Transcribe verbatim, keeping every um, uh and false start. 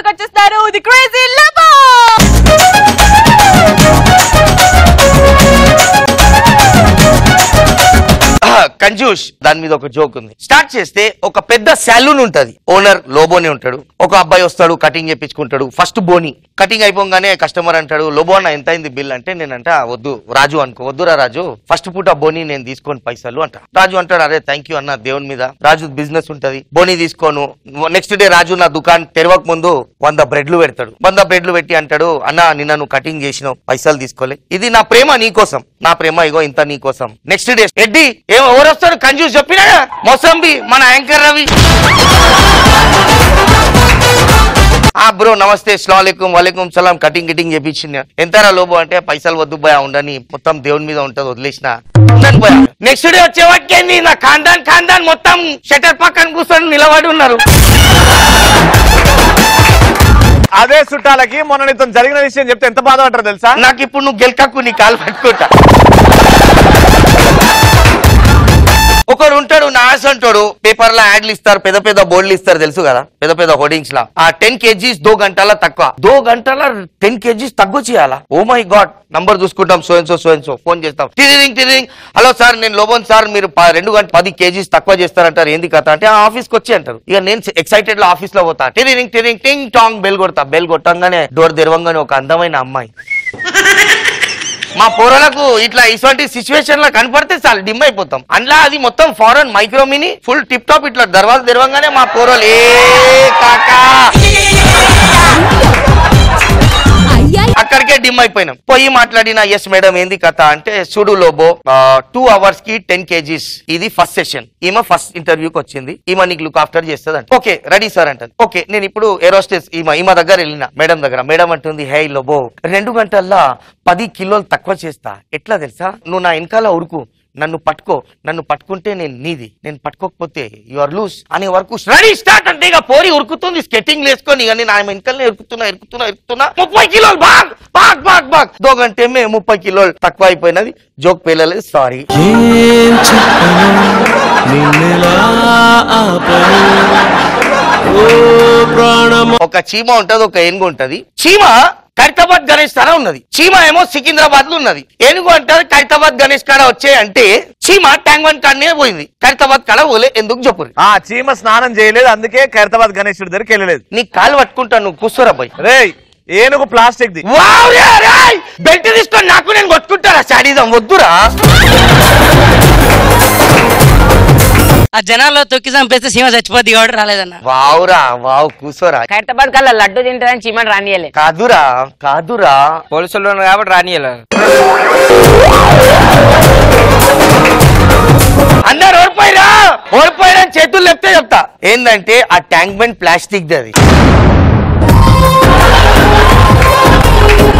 వచ్చేస్తారు the crazy Lobo. కంజూష్ దాని మీద ఒక జోక్ ఉంది. స్టార్ట్ చేస్తే ఒక పెద్ద సెలూన్ ఉంటది, ఓనర్ లోబోని ఉంటాడు. ఒక అబ్బాయి వస్తాడు, కటింగ్ చేయించుకుంటాడు. ఫస్ట్ బోని కటింగ్ అయిపోగానే కస్టమర్ అంటాడు, లోబో అన్న ఎంత అయింది బిల్ అంటే, నేనంట వద్దు రాజు అనుకో, వద్దురా రాజు ఫస్ట్ పూట బోని నేను తీసుకోని పైసలు అంట. రాజు అంటాడు, అరే థ్యాంక్ యూ అన్న దేవుని మీద. రాజు బిజినెస్ ఉంటది, బోని తీసుకోను. నెక్స్ట్ డే రాజు నా దుకాణం తెరవక ముందు వంద బ్రెడ్లు పెడతాడు. వంద బ్రెడ్లు పెట్టి అంటాడు, అన్న నిన్న నువ్వు కటింగ్ చేసినావు, పైసలు తీసుకోలే, ఇది నా ప్రేమ నీకోసం, నా ప్రేమ ఇగో ఇంత నీకోసం. నెక్స్ట్ డే ఎడ్డి ఏం ఎవరు వస్తారు కంజూస్ చెప్పినా మొసంబి మన యాంకర్ రవి. ఆ బ్రో నమస్తే అస్సలాముఅలైకుం వలైకుం సలాం, కటింగ్ గిటింగ్ చేపించింది. ఎంతరా లోబో అంటే, పైసలు వద్దు భయ ఉండని, మొత్తం దేవుని మీద ఉంటది వదిలేసిన. నెక్స్ట్ డే వచ్చేవాటికేంది నా ఖాందాన్ ఖాందాన్ మొత్తం షటర్ పక్కన కూర్చొని నిలబడి ఉన్నారు. అదే చుట్టాలకి మొన్న నీతో జరిగిన విషయం చెప్తే ఎంత బాధపడతారు తెలుసా? నాకు ఇప్పుడు నువ్వు గెలకకు నీ కాలు పట్టుకుంటా. ఒకడు ఉంటాడు నాస్ అంటాడు, పేపర్ లో యాడ్లు ఇస్తారు, పెద్ద పెద్ద బోర్డులు ఇస్తారు తెలుసు కదా, పెద్ద పెద్ద హోర్డింగ్స్ లా. ఆ టెన్ కేజీస్ దో గంటల తక్కువ, దో గంటల టెన్ కేజీస్ తక్కువ చేయాలా? ఓ మై గాడ్, నంబర్ చూసుకుంటాం, so so so so phone చేస్తాం, టిరింగ్ టిరింగ్, హలో సార్ నేను లోబోన్ సార్, మీరు రెండు గంట పది కేజీస్ తక్కువ చేస్తారంటారు, ఏంది కథ అంటే ఆఫీస్ కి వచ్చి అంటారు. ఇక నేను ఎక్సైటెడ్ లో ఆఫీస్ లో పోతా, టిరింగ్ టిరింగ్ టింగ్ టాంగ్ బెల్ కొడతా. బెల్ కొట్టంగానే డోర్ తెరవంగానే ఒక అందమైన అమ్మాయి. మా పోరలకు ఇట్లా ఇటువంటి సిచ్యువేషన్ లో కనపడితే చాలా డిమ్ అయిపోతాం. అందులో అది మొత్తం foreign micro mini full tip top. ఇట్లా దర్వాజా తెరవంగానే మా పోరలు ఏ కాకా అక్కడికే డిమ్ అయిపోయినాం. పోయి మాట్లాడినా, ఎస్ మేడం ఏంది కథ అంటే, చూడు లోబో టూ అవర్స్ కి టెన్ కేజీస్, ఇది ఫస్ట్ సెషన్, ఈమె ఫస్ట్ ఇంటర్వ్యూకి వచ్చింది, ఈమె నీకు లుక్ ఆఫ్టర్ చేస్తుంది అంటే, ఓకే రెడీ సార్ అంటది. ఓకే నేను ఇప్పుడు ఏరోస్టేస్ ఈమె ఈమె దగ్గర వెళ్ళిన మేడం దగ్గర. మేడం అంటుంది, హే లోబో రెండు గంటల్లో పది కిలోలు తక్కువ చేస్తా, ఎట్లా తెలుసా, నువ్వు నా వెనకాల ఉరుకు, నన్ను పట్టుకో, నన్ను పట్టుకుంటే నేను నీది, నేను పట్టుకోకపోతే యు ఆర్ లూజ్ అనే వరకు రెడీ స్టార్ట్ అంటే ఇక పోరి ఉరుకుతుంది స్కెటింగ్ వేసుకొని. ఇక నేను ఆమె వెనకాలనే ఎరుకుతున్నా ఎరుకుతున్నా ఎరుకుతున్నా ముప్పై కిలోలు బాగ్ బాగ్ బాగ్ బాగ్ దో గంటే మే ముప్పై కిలోలు తక్కువ అయిపోయినది. Joke పేలలేదు, sorry. ఒక చీమ ఉంటది, ఒక ఏనుగు ఉంటది. చీమ ఖైరతాబాద్ గణేష్ కాడ ఉన్నది, చీమ ఏమో సికింద్రాబాద్ లో ఉన్నది. ఏనుగు అంటారు ఖైరతాబాద్ గణేష్ కాడ వచ్చే అంటే, చీమ ట్యాంక్ వన్ కాడనే పోయింది, ఖైరతాబాద్ కాడ పోలే. ఎందుకు చెప్పు? ఆ చీమ స్నానం చేయలేదు, అందుకే ఖైరతాబాద్ గణేశుడి దగ్గరికి వెళ్ళలేదు. నీ కాలు పట్టుకుంటాను, నువ్వు కూర్చోరా పోయి. రే ఏనుగు ప్లాస్టిక్ ది, బెల్ట్ తీసుకొని నాకు నేను కొట్టుకుంటారా, శాడీదం వద్దురా. ఆ జనాల్లో తొక్కి చంపేస్తే సీమ చచ్చిపోద్ది కాబట్టి రాలేదన్న. వావురా వావ్, కూర్చోరా. ఖైరతాబాద్ కల్లా లడ్డు తింటారని చీమని రానియలే. కాదురా కాదురా, పోలీసులు కాబట్టి రానియలే. అందరు ఓడిపోయిరా ఓడిపోయిరా చేతులు లేపితే చెప్తా. ఏంటంటే ఆ ట్యాంక్ బండ్ ప్లాస్టిక్ ది, అది